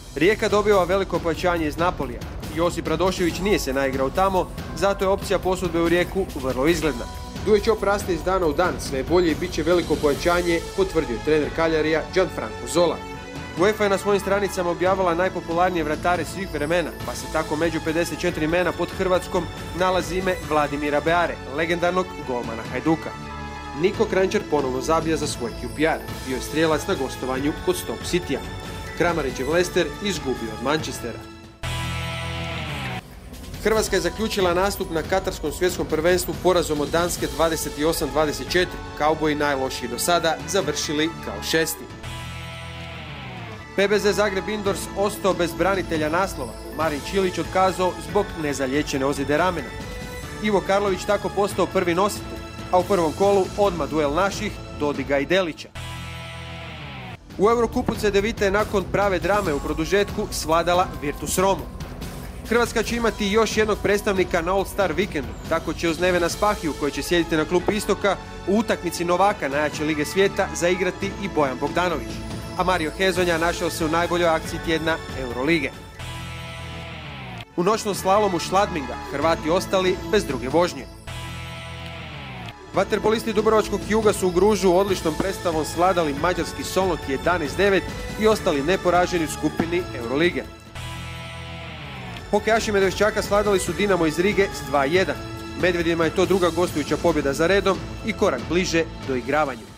Rijeka dobiva veliko pojačanje iz Napolija. Josip Radošević nije se naigrao tamo, zato je opcija posudbe u Rijeku vrlo izgledna. Duet će oprasti iz dana u dan, sve bolje i bit će veliko pojačanje, potvrdio trener Kaljarija Gianfranco Zola. UEFA je na svojim stranicama objavila najpopularnije vratare svih vremena, pa se tako među 54 imena pod Hrvatskom nalazi ime Vladimira Beare, legendarnog golmana Hajduka. Niko Kranjčar ponovno zabija za svoj QPR, bio je strijelac na gostovanju kod Stoke Citya. Kramarićev Leicester izgubio od Manchestera. Hrvatska je zaključila nastup na Katarskom svjetskom prvenstvu porazom od Danske 28-24. Kauboji najlošiji do sada završili kao šesti. PBZ Zagreb Indoors ostao bez branitelja naslova. Marin Čilić otkazao zbog nezaliječene ozljede ramena. Ivo Karlović tako postao prvi nositelj, a u prvom kolu odmah duel naših Dodiga i Delića. U Eurokupu Cedevita je nakon prave drame u produžetku svladala Virtus Romu. Hrvatska će imati još jednog predstavnika na All-Star vikendu, tako će uz Nevena Spahiju koji će sjediti na klupi Istoka u utakmici novaka najjače lige svijeta zaigrati i Bojan Bogdanović. A Mario Hezonja našao se u najboljoj akciji tjedna Eurolige. U noćnom slalomu Šladminga Hrvati ostali bez druge vožnje. Vaterpolisti Dubrovačkog Juga su u Gružu odličnom predstavom svladali mađarski Solnog 11-9 i ostali neporaženi u skupini Eurolige. Hokejaši Medveščaka svladali su Dinamo iz Rige s 2-1. Medvedima je to druga gostujuća pobjeda za redom i korak bliže do igravanju.